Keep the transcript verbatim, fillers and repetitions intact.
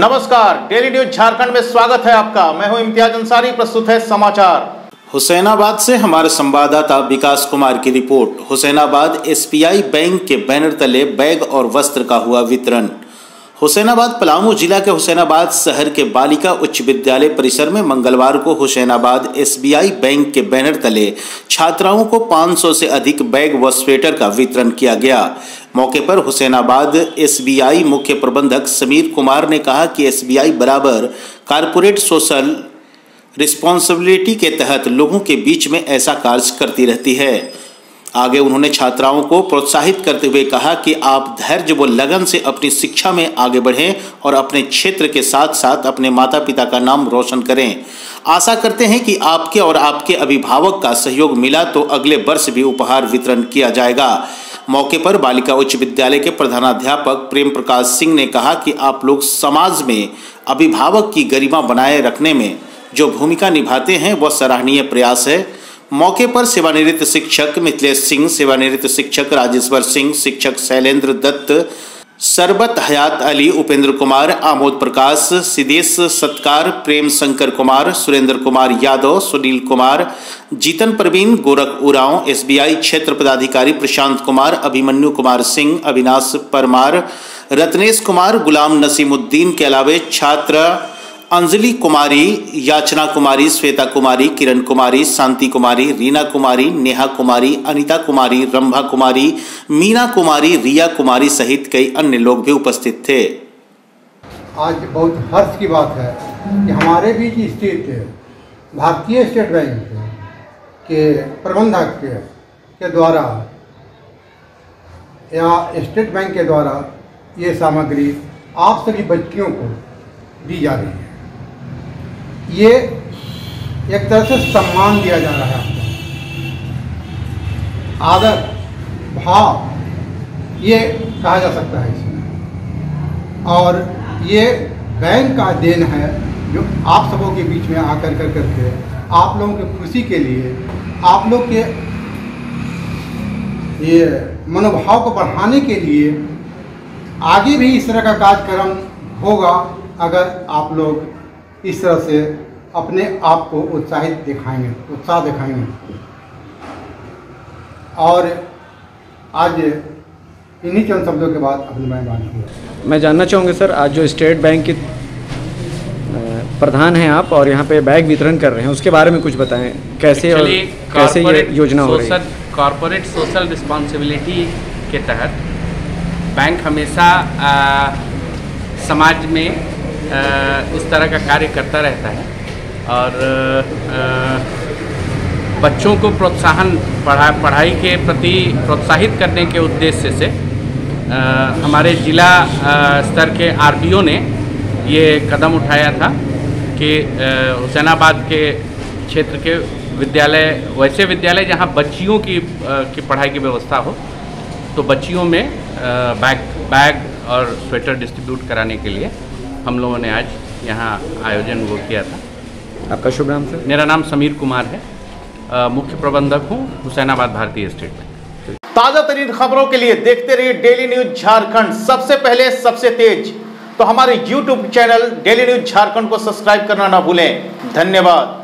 नमस्कार, daily news Jharkhand में स्वागत है आपका। मैं हूं इम्तियाज अंसारी। प्रस्तुत है समाचार। हुसैनाबाद से हमारे संवाददाता विकास कुमार की रिपोर्ट। हुसैनाबाद एसबीआई बैंक के बैनर तले बैग और वस्त्र का हुआ वितरण। हुसैनाबाद पलामू जिला के हुसैनाबाद शहर के बालिका उच्च विद्यालय परिसर में मंगलवार को हुसैनाबाद एसबीआई बैंक के बैनर तले छात्राओं को पाँच सौ से अधिक बैग व स्वेटर का वितरण किया गया। मौके पर हुसैनाबाद एसबीआई मुख्य प्रबंधक समीर कुमार ने कहा कि एसबीआई बराबर कारपोरेट सोशल रिस्पॉन्सिबिलिटी के तहत लोगों के बीच में ऐसा कार्य करती रहती है। आगे उन्होंने छात्राओं को प्रोत्साहित करते हुए कहा कि आप धैर्य व लगन से अपनी शिक्षा में आगे बढ़ें और अपने क्षेत्र के साथ साथ अपने माता पिता का नाम रोशन करें। आशा करते हैं कि आपके और आपके अभिभावक का सहयोग मिला तो अगले वर्ष भी उपहार वितरण किया जाएगा। मौके पर बालिका उच्च विद्यालय के प्रधानाध्यापक प्रेम प्रकाश सिंह ने कहा कि आप लोग समाज में अभिभावक की गरिमा बनाए रखने में जो भूमिका निभाते हैं वह सराहनीय प्रयास है। मौके पर सेवानिवृत्त शिक्षक मिथिलेश सिंह, सेवानिवृत्त शिक्षक राजेश्वर सिंह, शिक्षक शैलेंद्र दत्त, सरबत हयात अली, उपेंद्र कुमार, आमोद प्रकाश, सिदेश सत्कार, प्रेम शंकर कुमार, सुरेंद्र कुमार यादव, सुनील कुमार, जीतन प्रवीण, गोरख उरांव, एसबीआई क्षेत्र पदाधिकारी प्रशांत कुमार, अभिमन्यु कुमार सिंह, अविनाश परमार, रत्नेश कुमार, गुलाम नसीमुद्दीन के अलावे छात्र अंजलि कुमारी, याचना कुमारी, श्वेता कुमारी, किरण कुमारी, शांति कुमारी, रीना कुमारी, नेहा कुमारी, अनीता कुमारी, रंभा कुमारी, मीना कुमारी, रिया कुमारी सहित कई अन्य लोग भी उपस्थित थे। आज बहुत हर्ष की बात है कि हमारे बीच स्थित भारतीय स्टेट बैंक के प्रबंधक के द्वारा या स्टेट बैंक के द्वारा ये सामग्री आप सभी बच्चियों को दी जा रही है। ये एक तरह से सम्मान दिया जा रहा है, आदर भाव ये कहा जा सकता है इसमें। और ये बैंक का देन है जो आप सबों के बीच में आकर कर करके आप लोगों की खुशी के लिए, आप लोग के ये मनोभाव को बढ़ाने के लिए आगे भी इस तरह का कार्यक्रम होगा अगर आप लोग इस तरह से अपने आप को उत्साहित दिखाएंगे, उत्साह दिखाएंगे। और आज इन्हीं चंद शब्दों के बाद अपनी मैं बात की मैं जानना चाहूँगा सर, आज जो स्टेट बैंक के प्रधान हैं आप और यहाँ पे बैग वितरण कर रहे हैं, उसके बारे में कुछ बताएं। कैसे और कैसे ये योजना हो रही है? कॉर्पोरेट सोशल रिस्पॉन्सिबिलिटी के तहत बैंक हमेशा आ, समाज में आ, इस तरह का कार्य करता रहता है और आ, बच्चों को प्रोत्साहन पढ़ा पढ़ाई के प्रति प्रोत्साहित करने के उद्देश्य से आ, हमारे जिला स्तर के आरबीओ ने ये कदम उठाया था कि हुसैनाबाद के क्षेत्र के विद्यालय, वैसे विद्यालय जहाँ बच्चियों की की पढ़ाई की व्यवस्था हो, तो बच्चियों में बैग बैग और स्वेटर डिस्ट्रीब्यूट कराने के लिए हम लोगों ने आज यहाँ आयोजन वो किया था। आपका शुभ नाम सर? मेरा नाम समीर कुमार है, आ, मुख्य प्रबंधक हूँ हुसैनाबाद भारतीय स्टेट बैंक। ताजा तरीन खबरों के लिए देखते रहिए डेली न्यूज झारखंड, सबसे पहले सबसे तेज। तो हमारे YouTube channel daily news Jharkhand को सब्सक्राइब करना ना भूलें। धन्यवाद।